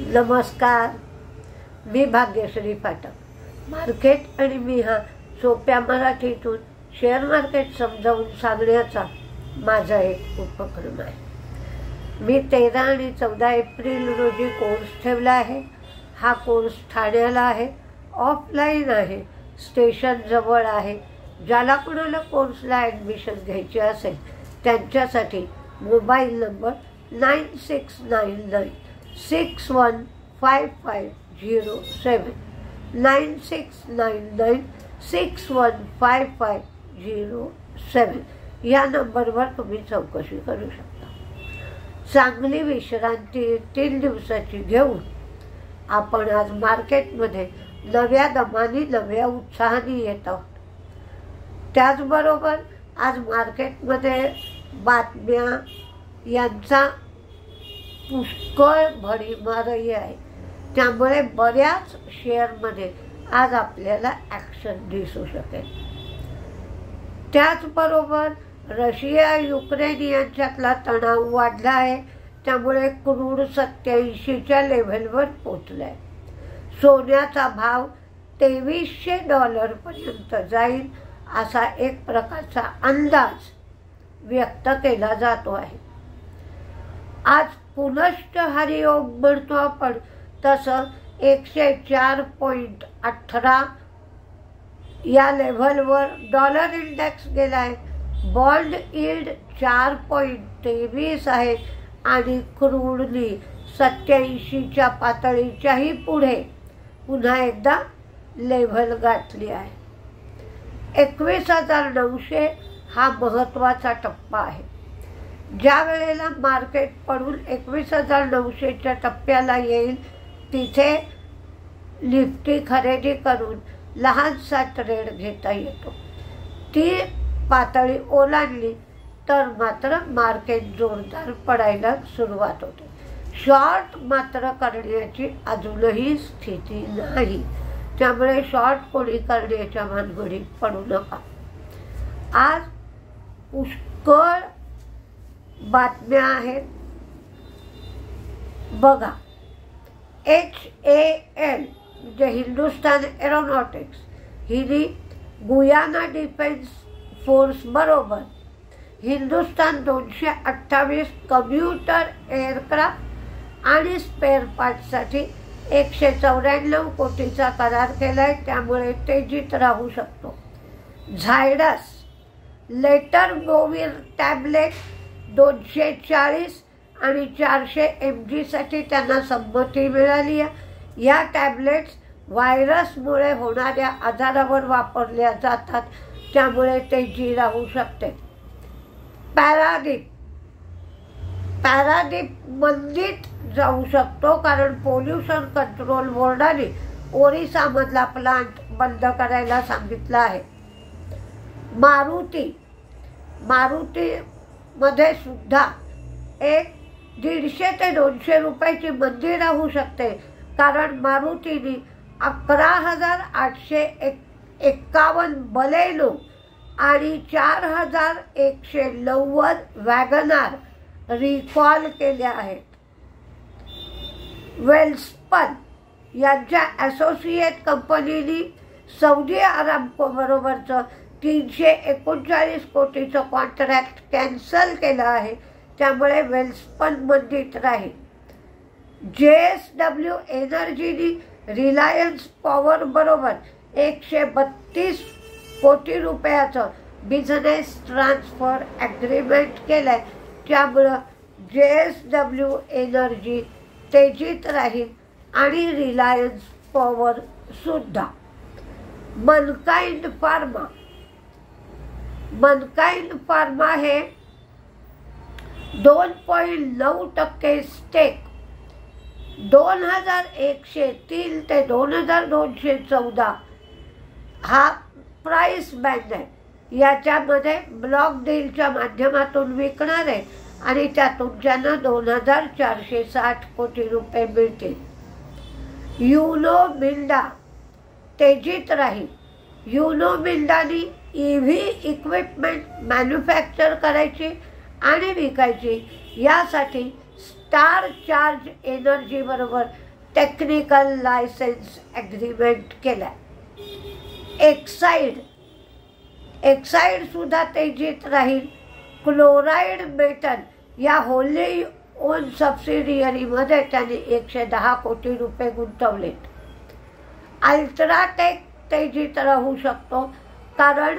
नमस्कार, मी भाग्यश्री पाठक. मार्केट आणि मी हा सोप्या मराठीतून शेअर मार्केट समजावून सांगण्याचा माझा एक उपक्रम आहे. मी 13 आणि 14 एप्रिल रोजी कोर्स ठेवला आहे. हा कोर्स ठाण्याला आहे, ऑफलाईन आहे, स्टेशन जवळ आहे. ज्याला कोणाला कोर्सला ॲडमिशन घ्यायची असेल त्यांच्यासाठी मोबाईल नंबर 9699615507 9699615507 या नंबरवर तुम्ही चौकशी करू शकता. चांगली विश्रांती 3 दिवसाची घेऊन आपण आज मार्केटमध्ये नव्या दमाने नव्या उत्साहाने येत आहोत. त्याचबरोबर आज मार्केटमध्ये बातम्या यांचा पुष्कळ भडीमारही आहे. त्यामुळे बऱ्याच शेअरमध्ये आज आपल्याला ॲक्शन दिसू शकेल. त्याचबरोबर रशिया युक्रेन यांच्यातला तणाव वाढला आहे. त्यामुळे क्रूड 87च्या लेव्हलवर पोचला आहे. सोन्याचा भाव $2300 पर्यंत जाईल असा एक प्रकारचा अंदाज व्यक्त केला जातो आहे. आज पुनश्च हरिओम म्हणतो आपण तसं 104.18 या लेव्हलवर डॉलर इंडेक्स गेला आहे. बॉन्ड यील्ड 4.23 आहे आणि क्रूडनी 87च्या पातळीच्याही पुढे पुन्हा एकदा लेव्हल गाठली आहे. 21,900 हा महत्त्वाचा टप्पा आहे. ज्या वेळेला मार्केट पडून 21,900च्या टप्प्याला येईल तिथे निफ्टी खरेदी करून लहानसा ट्रेड घेता येतो. ती पातळी ओलांडली तर मात्र मार्केट जोरदार पडायला सुरुवात होते. शॉर्ट मात्र करण्याची अजूनही स्थिती नाही. त्यामुळे शॉर्ट कोणी करण्याच्या भानगडीत पडू नका. आज पुष्कळ बातम्या आहेत बघा. HAL म्हणजे हिंदुस्तान एरोनॉटिक्स हिने गुयाना डिफेन्स फोर्स बरोबर हिंदुस्तान 228 कम्प्युटर एअरक्राफ्ट आणि स्पेअर पार्टसाठी 194 कोटीचा करार केला आहे. त्यामुळे तेजीत राहू शकतो. झायडस लेटर गोवीर टॅबलेट 240 आणि 400 mg साठी त्यांना संमती मिळाली आहे. या टॅबलेट्स व्हायरसमुळे होणाऱ्या आजारावर वापरल्या जातात. त्यामुळे तेजी राहू शकते. पॅरादीप मंदीत जाऊ शकतो कारण पोल्युशन कंट्रोल बोर्डाने ओरिसामधला प्लांट बंद करायला सांगितलं आहे. मारुतीमध्ये सुद्धा एक 150 ते 200 रुपयाची मंदी राहू शकते कारण मारुतीने 11,851 बलेनो आणि 4,190 वॅगनार रिकॉल केल्या आहेत. वेल्स्पन यांच्या असोसिएट कंपनीने सौदी अरामको बरोबरचं 339 कोटीचं कॉन्ट्रॅक्ट कॅन्सल केलं आहे. त्यामुळे वेल्स्पन मंदीत राहील. JSW एनर्जीने रिलायन्स पॉवर बरोबर 132 कोटी रुपयाचं बिझनेस ट्रान्सफर ॲग्रीमेंट केलं आहे. त्यामुळं JSW एनर्जी तेजीत राहील आणि रिलायन्स पॉवर सुद्धा. मनकाइंड फार्मा हे 2.9% स्टेक 2103 ते 2214 हा प्राइस बँड आहे. याच्यामध्ये ब्लॉक डीलच्या माध्यमातून विकणार आहे आणि त्यातून त्यांना 2,460 कोटी रुपये मिळतील. युनो मिंडा तेजीत राहील. युनो मिंडाने EV इक्विपमेंट मॅन्युफॅक्चर करायची आणि विकायची. यासाठी स्टार चार्ज एनर्जी बरोबर टेक्निकल लायसन्स ॲग्रीमेंट केला. एक्साईड सुद्धा तेजीत राहील. क्लोराईड मेटल या होली ओन सबसिडियरीमध्ये त्यांनी 110 कोटी रुपये गुंतवले. अल्ट्राटेक तेजीत राहू शकतो कारण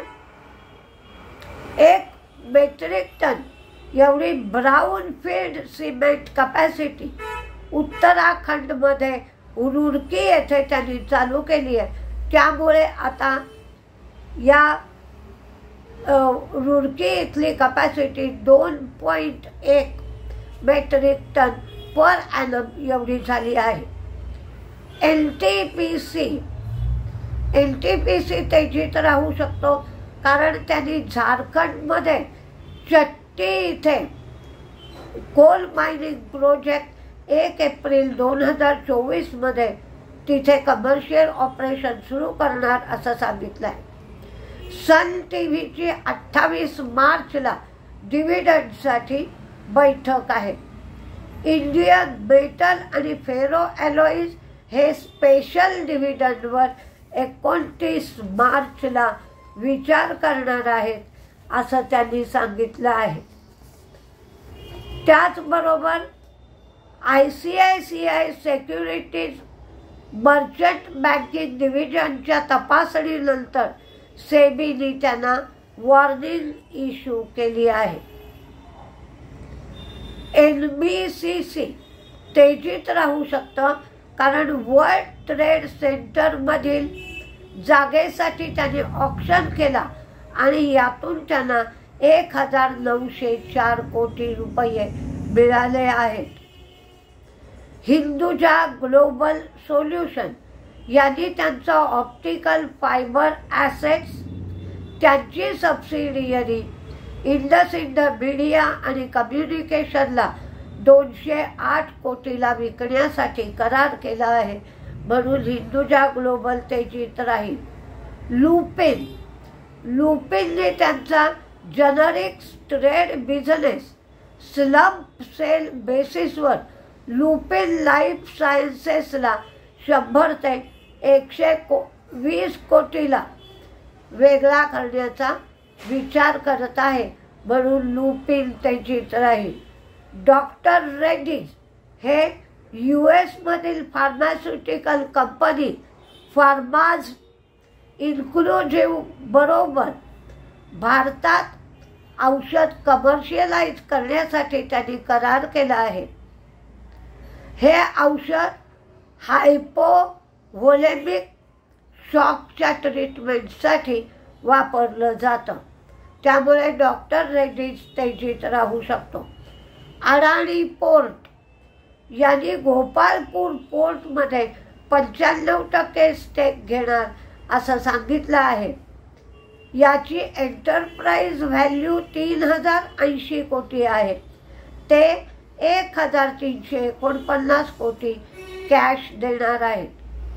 1 मेट्रिक टन एवढी ब्राऊन फील्ड सिमेंट कपॅसिटी उत्तराखंडमध्ये रुरकी येथे त्यांनी चालू केली आहे. त्यामुळे आता या रुरकी इथली capacity 2.1 metric ton per annum एवढी झाली आहे. NTPC तेजीत राहू शकतो कारण त्यांनी झारखंडमध्ये चट्टी इथे कोल मायनिंग प्रोजेक्ट 1 एप्रिल 2024 मध्ये तिथे कमर्शियल ऑपरेशन सुरू करणार असं सांगितलं आहे. सन टीव्हीची 28 मार्चला डिव्हिडंडसाठी बैठक आहे. इंडियन मेटल आणि फेरो ॲलॉईज हे स्पेशल डिव्हिडंडवर 29 मार्चला विचार करणार आहेत असं त्यांनी सांगितलं आहे. त्याचबरोबर ICICI सिक्युरिटीज मर्चंट बँकिंग डिव्हिजनच्या तपासणीनंतर सेबीने त्यांना वॉर्निंग इश्यू केली आहे. NBCC तेजीत राहू शकतं कारण वर्ल्ड ट्रेड सेंटरमधील जागेसाठी त्यांनी ऑक्शन केला आणि यातून त्यांना 1904 कोटी रुपये मिळाले आहेत. हिंदुजा ग्लोबल सोल्युशन यांनी त्यांचा ऑप्टिकल फायबर ॲसेट्स त्यांची सबसिडियरी इंडसइंड मीडिया आणि कम्युनिकेशनला 208 कोटीला विकण्यासाठी करार केला आहे. म्हणून हिंदुजा ग्लोबल तेजीत राहील. लुपिनने त्यांचा generics trade business slump sale बेसिसवर लुपिन लाईफ सायन्सेसला 100 ते 120 कोटीला वेगळा करण्याचा विचार करत आहे. म्हणून लुपिन तेजीत राहील. डॉक्टर रेड्डीज हे US मधील फार्मास्युटिकल कंपनी फार्माज इन्क्लुझिव्ह बरोबर भारतात औषध कमर्शियलाइज करण्यासाठी त्यांनी करार केला आहे. हे औषध हायपोव्होलेमिक शॉकच्या ट्रीटमेंटसाठी वापरलं जातं. त्यामुळे डॉक्टर रेड्डीज तेजीत राहू शकतो. अडाणी पोर्ट यांनी गोपालपूर पोर्टमध्ये 95% स्टेक घेणार असं सांगितलं आहे. याची एंटरप्राइज व्हॅल्यू 3080 कोटी आहे. ते 1349 कोटी कॅश देणार आहेत.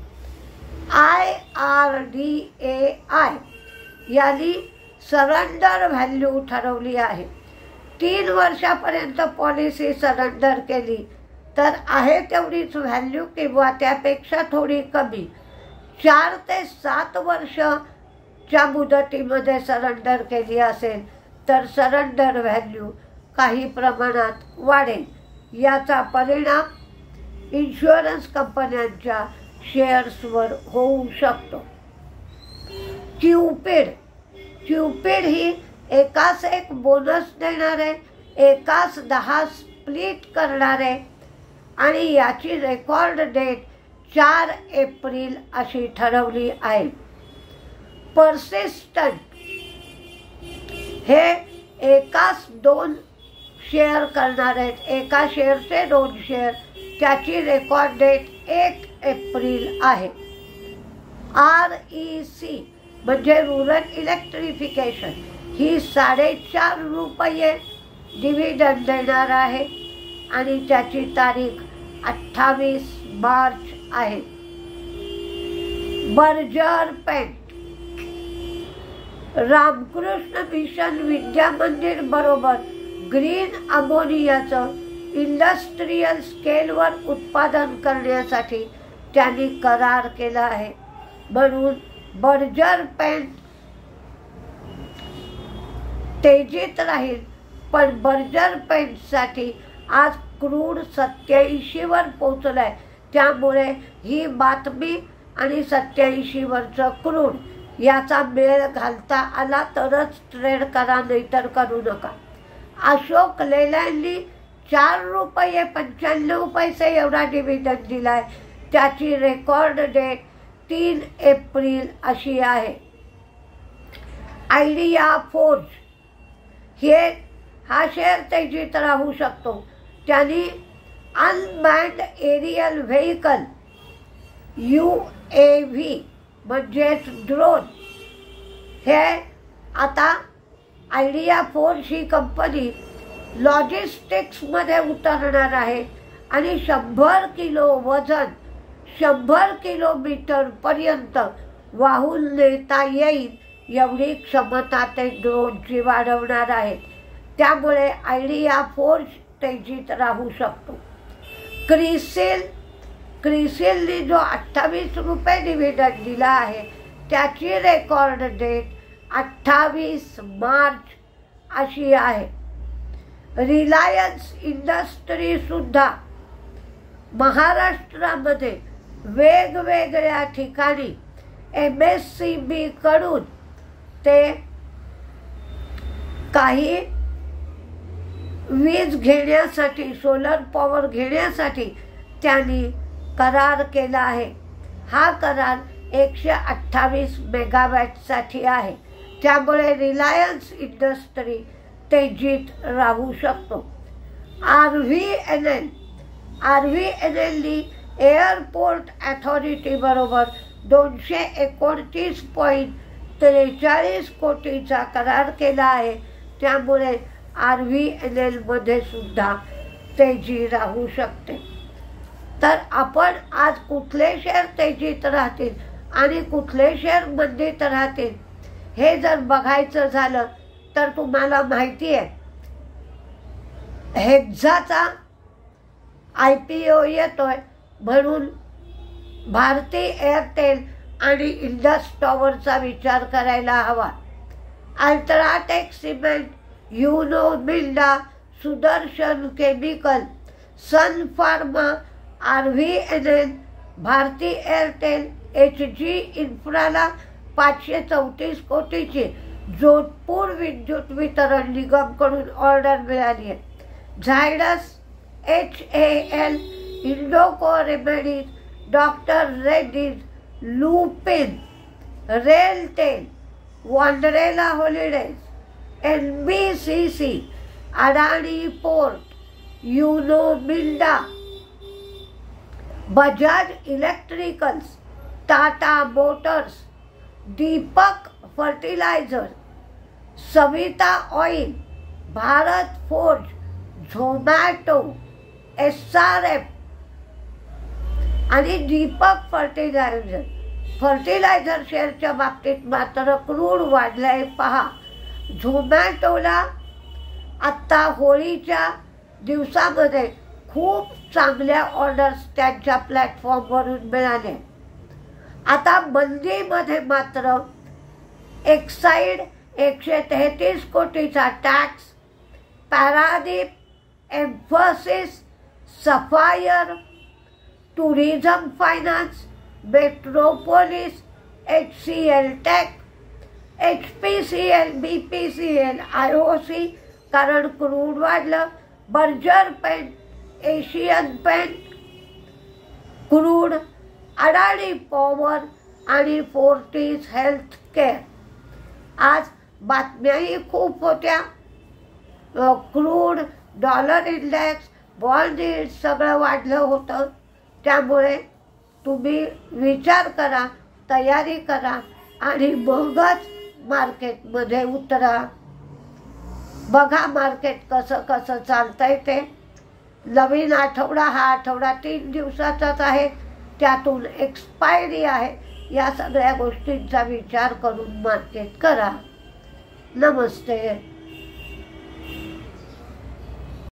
IRDAI यांनी सरेंडर व्हॅल्यू ठरवली आहे. 3 वर्षापर्यंत पॉलिसी सरेंडर केली तर आहे तेवढीच व्हॅल्यू किंवा त्यापेक्षा थोडी कमी. 4 ते 7 वर्षच्या मुदतीमध्ये सरेंडर केली असेल तर सरेंडर व्हॅल्यू काही प्रमाणात वाढेल. याचा परिणाम इन्शुरन्स कंपन्यांच्या शेअर्सवर होऊ शकतो. क्यूपिड ही एकास एक बोनस देणारे, एकास 10 स्प्लिट करणारे आणि याची रेकॉर्ड डेट 4 एप्रिल अशी ठरवली आहे. पर्सिस्टंट हे एकास 2 शेअर करणार आहेत. एका शेअरचे 2 शेअर. त्याची रेकॉर्ड डेट 1 एप्रिल आहे. REC म्हणजे रुरल इलेक्ट्रिफिकेशन ही 4.5 रुपये डिव्हिडंड देणार आहे आणि त्याची तारीख 28 मार्च आहे. Berger paint Ramakrishna mission Vidya Mandir बरोबर ग्रीन अमोनियाचं इंडस्ट्रियल स्केलवर उत्पादन करण्यासाठी त्यांनी करार केला आहे. म्हणून बर्जर पेंट तेजीत राहील. पण बर्जर पेंटसाठी आज क्रूड 87 वर पोहोचलाय. त्यामुळे ही बातमी आणि 87 वरचं क्रूड याचा मेळ घालता आला तरच ट्रेड करा, नाहीतर करू नका. अशोक लेलँडनी 4 रुपये 95 पैसे एवढा डिव्हिडंड दिलाय. त्याची रेकॉर्ड डेट 3 एप्रिल अशी आहे. आयडिया फोर्ज हा शेअर तेजीत राहू शकतो. त्यांनी अनमॅन्ड एरियल व्हेकल UAV म्हणजेच ड्रोन हे आता आयडिया फोर्ज ही कंपनी लॉजिस्टिक्समध्ये उतरणार आहे आणि 100 किलो वजन 100 किलोमीटरपर्यंत वाहून नेता येईल एवढी क्षमता ते ड्रोनची वाढवणार आहेत. त्यामुळे आयडिया फोर्ज तेजीत राहू शकतो. क्रिसिलने जो 28 रुपये डिव्हिडंड दिला आहे त्याची रेकॉर्ड डेट 28 मार्च अशी आहे. रिलायन्स इंडस्ट्रीसुद्धा महाराष्ट्रामध्ये वेगवेगळ्या ठिकाणी MSCB कडून ते काही वीज घेण्यासाठी, सोलर पॉवर घेण्यासाठी त्यांनी करार केला आहे. हा करार 128 मेगावॅटसाठी आहे. त्यामुळे रिलायन्स इंडस्ट्री तेजीत राहू शकतो. RVNLनी एअरपोर्ट अथॉरिटी बरोबर 229.43 कोटीचा करार केला आहे. त्यामुळे RVNL मध्ये सुद्धा तेजी राहू शकते. तर आपण आज कुठले शेअर तेजीत राहतील आणि कुठले शेअर मंदीत राहतील हे जर बघायचं झालं तर तुम्हाला माहिती आहे हेक्झाचा IPO येतोय. म्हणून भारती एअरटेल आणि इंडस टॉवरचा विचार करायला हवा. UltraTech cement, Uno Minda, Sudarshan chemical, Sun pharma, RVNL, Bharti Airtel, HG इन्फ्राला 534 कोटीची जोधपूर विद्युत वितरण निगमकडून ऑर्डर मिळाली आहे. Zydus, HAL, Indoco remedies, doctor Reddy's, Lupin, RailTel, Wonderla holidays, NBCC, Adani port, Uno Minda, Bajaj electricals, Tata motors, Deepak fertiliser, Savita oil, Bharat forge, Zomato, SRF आणि दीपक फर्टिलायझर शेअरच्या बाबतीत मात्र क्रूड वाढलाय पहा. झोमॅटोला आत्ता होळीच्या दिवसामध्ये खूप चांगल्या ऑर्डर्स त्यांच्या प्लॅटफॉर्मवरून मिळाले. आता मंदीमध्ये मात्र एक्साईड 133 कोटीचा tax, Paradeep, Mphasis, Sapphire, tourism finance, Metropolis, HCL tech, HPCL, BPCL, IOC कारण क्रूड वाढलं, Berger paint, Asian paint, crude, Adani power आणि फोर्टिस हेल्थ केअर. आज बातम्याही खूप होत्या. Crude, dollar index, bond yield सगळं वाढलं होतं. त्यामुळे तुम्ही विचार करा, तयारी करा आणि मगच मार्केटमध्ये उतरा. बघा मार्केट कसं कसं चालतंय ते. नवीन आठवडा हा आठवडा 3 दिवसाचाच आहे. त्यातून एक्सपायरी आहे. या सगळ्या गोष्टींचा विचार करून मार्केट करा. नमस्ते.